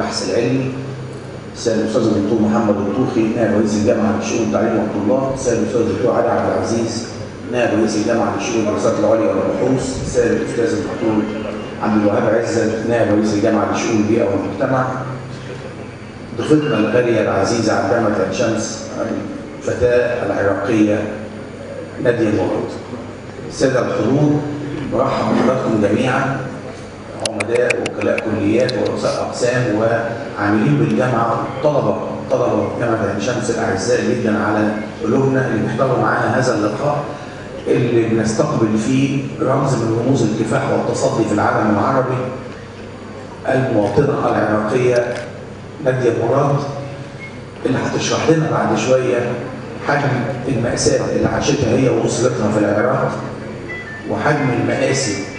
والبحث العلمي، السيد الاستاذ الدكتور محمد الطوخي نائب رئيس الجامعه لشؤون التعليم والطلاب، السيد الاستاذ الدكتور علي عبد العزيز نائب رئيس الجامعه لشؤون الدراسات العليا والبحوث، السيد الاستاذ الدكتور عبد الوهاب عزت نائب رئيس الجامعه لشؤون البيئه والمجتمع، ضيفتنا الغاليه العزيزه عن جامعه عين شمس الفتاه العراقيه ناديه مراد. الساده الحضور، برحب بحضراتكم جميعا، عمداء وكلاء كليات ورؤساء اقسام وعاملين بالجامعه، طلبه جامعه عين شمس الاعزاء جدا على قلوبنا اللي بيحضروا معانا هذا اللقاء اللي بنستقبل فيه رمز من رموز الكفاح والتصدي في العالم العربي، المواطنه العراقيه ناديه مراد، اللي هتشرح لنا بعد شويه حجم المأساة اللي عاشتها هي وأسرتها في العراق، وحجم المآسي